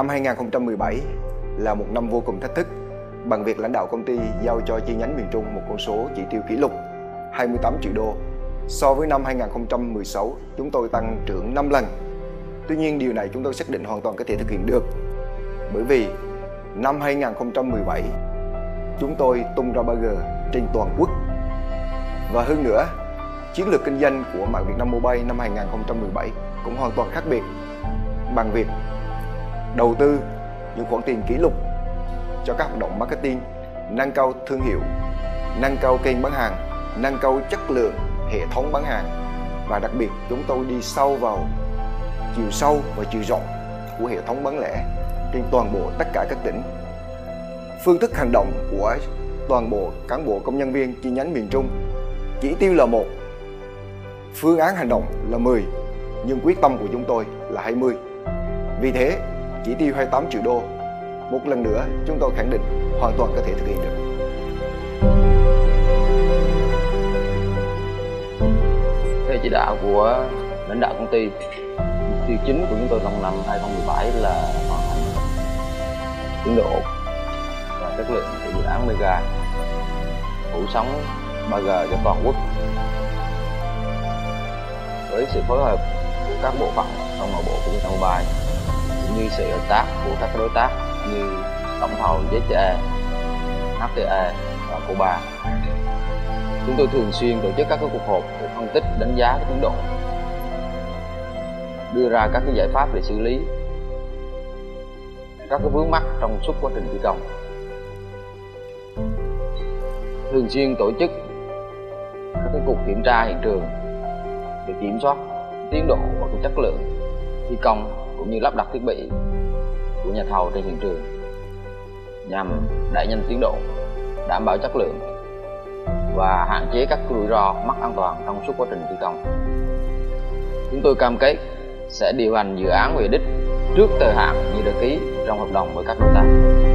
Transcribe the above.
Năm 2017 là một năm vô cùng thách thức bằng việc lãnh đạo công ty giao cho chi nhánh miền Trung một con số chỉ tiêu kỷ lục 28 triệu đô. So với năm 2016, chúng tôi tăng trưởng 5 lần. Tuy nhiên điều này chúng tôi xác định hoàn toàn có thể thực hiện được. Bởi vì năm 2017, chúng tôi tung ra 3G trên toàn quốc. Và hơn nữa, chiến lược kinh doanh của mạng Vietnam Mobile năm 2017 cũng hoàn toàn khác biệt bằng việc đầu tư những khoản tiền kỷ lục cho các hoạt động marketing, nâng cao thương hiệu, nâng cao kênh bán hàng, nâng cao chất lượng hệ thống bán hàng, và đặc biệt chúng tôi đi sâu vào chiều sâu và chiều rộng của hệ thống bán lẻ trên toàn bộ tất cả các tỉnh. Phương thức hành động của toàn bộ cán bộ công nhân viên chi nhánh miền Trung, chỉ tiêu là 1, phương án hành động là 10, nhưng quyết tâm của chúng tôi là 20. Vì thế, chỉ tiêu 28 triệu đô, một lần nữa chúng tôi khẳng định hoàn toàn có thể thực hiện được. Theo chỉ đạo của lãnh đạo công ty, mục tiêu chính của chúng tôi trong năm 2017 là hoàn thành tiến độ và chất lượng của dự án Mega phủ sóng 3G cho toàn quốc. Với sự phối hợp của các bộ phận trong nội bộ của Vietnam Mobile, cũng như sự hợp tác của các đối tác như tổng thầu ZTE, HTE và Copa, chúng tôi thường xuyên tổ chức các cuộc họp để phân tích, đánh giá tiến độ, đưa ra các giải pháp để xử lý các vướng mắc trong suốt quá trình thi công. Thường xuyên tổ chức các cuộc kiểm tra hiện trường để kiểm soát tiến độ và chất lượng thi công cũng như lắp đặt thiết bị của nhà thầu trên hiện trường nhằm đẩy nhanh tiến độ, đảm bảo chất lượng và hạn chế các rủi ro mất an toàn trong suốt quá trình thi công. Chúng tôi cam kết sẽ điều hành dự án về đích trước thời hạn như đã ký trong hợp đồng với các đối tác.